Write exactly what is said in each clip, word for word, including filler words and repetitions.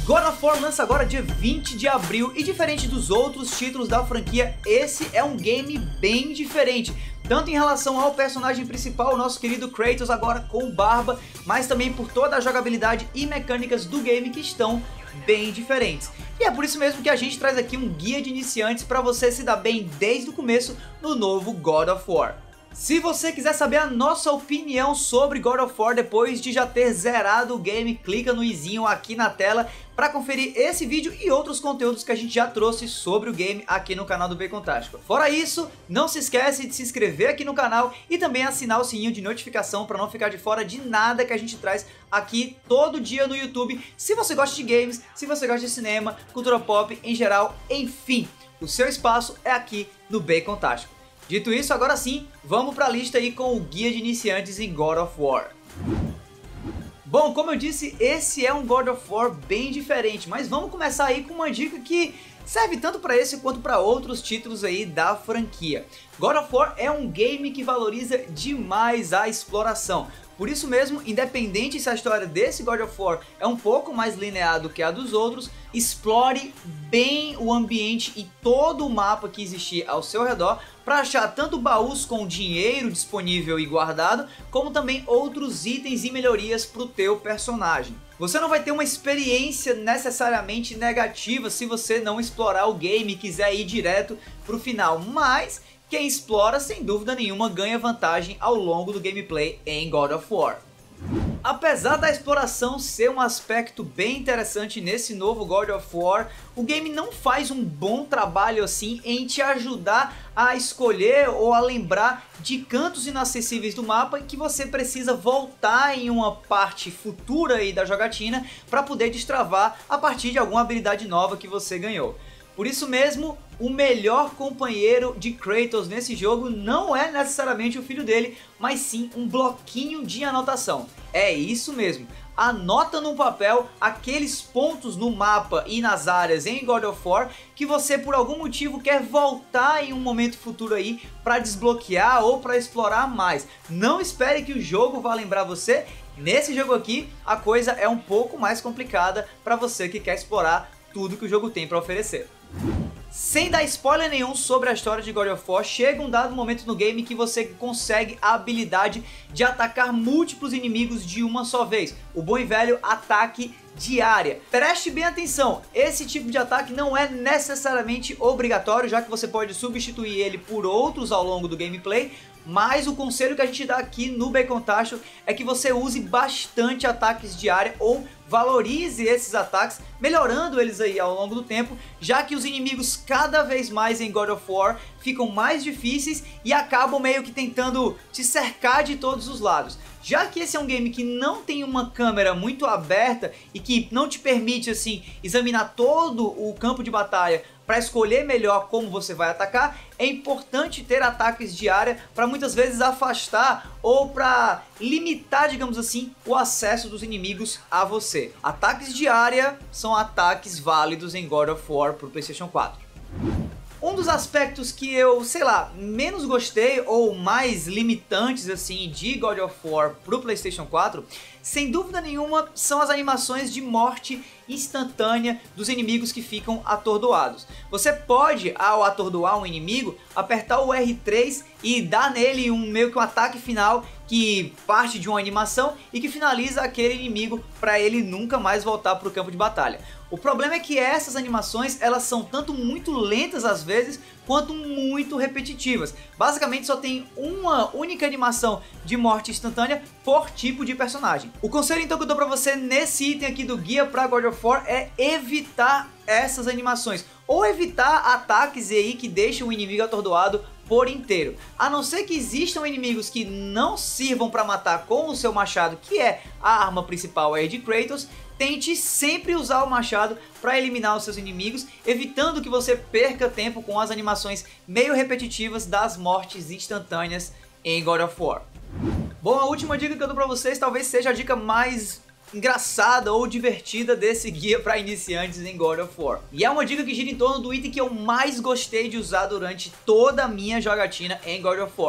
God of War lança agora dia vinte de abril e diferente dos outros títulos da franquia, esse é um game bem diferente. Tanto em relação ao personagem principal, o nosso querido Kratos agora com barba, mas também por toda a jogabilidade e mecânicas do game que estão bem diferentes. E é por isso mesmo que a gente traz aqui um guia de iniciantes para você se dar bem desde o começo no novo God of War. Se você quiser saber a nossa opinião sobre God of War depois de já ter zerado o game, clica no izinho aqui na tela para conferir esse vídeo e outros conteúdos que a gente já trouxe sobre o game aqui no canal do Bacon Tático. Fora isso, não se esquece de se inscrever aqui no canal e também assinar o sininho de notificação para não ficar de fora de nada que a gente traz aqui todo dia no YouTube. Se você gosta de games, se você gosta de cinema, cultura pop em geral, enfim, o seu espaço é aqui no Bacon Tático. Dito isso, agora sim, vamos para a lista aí com o guia de iniciantes em God of War. Bom, como eu disse, esse é um God of War bem diferente, mas vamos começar aí com uma dica que serve tanto para esse quanto para outros títulos aí da franquia. God of War é um game que valoriza demais a exploração. Por isso mesmo, independente se a história desse God of War é um pouco mais linear do que a dos outros, explore bem o ambiente e todo o mapa que existir ao seu redor para achar tanto baús com dinheiro disponível e guardado, como também outros itens e melhorias para o teu personagem. Você não vai ter uma experiência necessariamente negativa se você não explorar o game e quiser ir direto para o final, mas quem explora, sem dúvida nenhuma, ganha vantagem ao longo do gameplay em God of War. Apesar da exploração ser um aspecto bem interessante nesse novo God of War, o game não faz um bom trabalho assim em te ajudar a escolher ou a lembrar de cantos inacessíveis do mapa que você precisa voltar em uma parte futura aí da jogatina para poder destravar a partir de alguma habilidade nova que você ganhou. Por isso mesmo, o melhor companheiro de Kratos nesse jogo não é necessariamente o filho dele, mas sim um bloquinho de anotação. É isso mesmo, anota num papel aqueles pontos no mapa e nas áreas em God of War que você por algum motivo quer voltar em um momento futuro aí para desbloquear ou para explorar mais. Não espere que o jogo vá lembrar você. Nesse jogo aqui, a coisa é um pouco mais complicada para você que quer explorar tudo que o jogo tem para oferecer. Sem dar spoiler nenhum sobre a história de God of War, chega um dado momento no game que você consegue a habilidade de atacar múltiplos inimigos de uma só vez, o bom e velho ataque de área. Preste bem atenção, esse tipo de ataque não é necessariamente obrigatório, já que você pode substituir ele por outros ao longo do gameplay, mas o conselho que a gente dá aqui no Bacon Tático é que você use bastante ataques de área ou valorize esses ataques, melhorando eles aí ao longo do tempo, já que os inimigos cada vez mais em God of War ficam mais difíceis e acabam meio que tentando te cercar de todos os lados. Já que esse é um game que não tem uma câmera muito aberta e que não te permite assim examinar todo o campo de batalha para escolher melhor como você vai atacar, é importante ter ataques de área para muitas vezes afastar ou para limitar, digamos assim, o acesso dos inimigos a você. Ataques de área são ataques válidos em God of War para o PlayStation quatro. Um dos aspectos que eu, sei lá, menos gostei ou mais limitantes assim de God of War pro PlayStation quatro, sem dúvida nenhuma, são as animações de morte instantânea dos inimigos que ficam atordoados. Você pode, ao atordoar um inimigo, apertar o R três e dar nele um meio que um ataque final que parte de uma animação e que finaliza aquele inimigo para ele nunca mais voltar para o campo de batalha. O problema é que essas animações, elas são tanto muito lentas às vezes, quanto muito repetitivas. Basicamente só tem uma única animação de morte instantânea por tipo de personagem. O conselho então que eu dou pra você nesse item aqui do guia pra God of War é evitar essas animações, ou evitar ataques aí que deixam o inimigo atordoado por inteiro. A não ser que existam inimigos que não sirvam para matar com o seu machado, que é a arma principal aí de Kratos, tente sempre usar o machado para eliminar os seus inimigos, evitando que você perca tempo com as animações meio repetitivas das mortes instantâneas em God of War. Bom, a última dica que eu dou para vocês talvez seja a dica mais engraçada ou divertida desse guia para iniciantes em God of War. E é uma dica que gira em torno do item que eu mais gostei de usar durante toda a minha jogatina em God of War,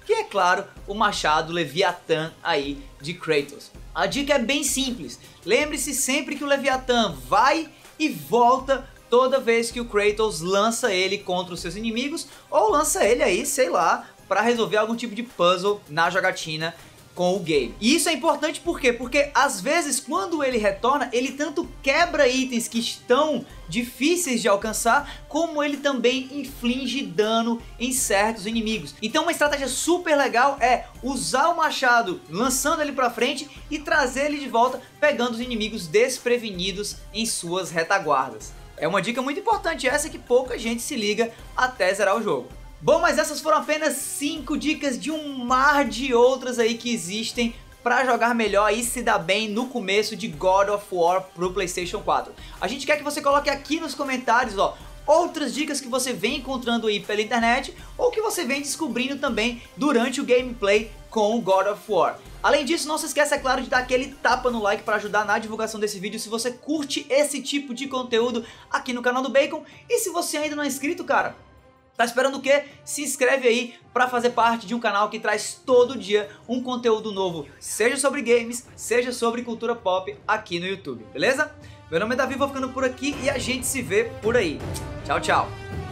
que é claro, o machado Leviatã aí de Kratos. A dica é bem simples, lembre-se sempre que o Leviatã vai e volta toda vez que o Kratos lança ele contra os seus inimigos, ou lança ele aí, sei lá, para resolver algum tipo de puzzle na jogatina com o game. E isso é importante por quê? Porque às vezes quando ele retorna, ele tanto quebra itens que estão difíceis de alcançar, como ele também inflige dano em certos inimigos. Então uma estratégia super legal é usar o machado lançando ele pra frente e trazer ele de volta, pegando os inimigos desprevenidos em suas retaguardas. É uma dica muito importante essa que pouca gente se liga até zerar o jogo. Bom, mas essas foram apenas cinco dicas de um mar de outras aí que existem para jogar melhor e se dar bem no começo de God of War pro PlayStation quatro. A gente quer que você coloque aqui nos comentários, ó, outras dicas que você vem encontrando aí pela internet ou que você vem descobrindo também durante o gameplay com o God of War. Além disso, não se esqueça, é claro, de dar aquele tapa no like para ajudar na divulgação desse vídeo se você curte esse tipo de conteúdo aqui no canal do Bacon. E se você ainda não é inscrito, cara, tá esperando o quê? Se inscreve aí para fazer parte de um canal que traz todo dia um conteúdo novo, seja sobre games, seja sobre cultura pop aqui no YouTube, beleza? Meu nome é Davi, vou ficando por aqui e a gente se vê por aí. Tchau, tchau!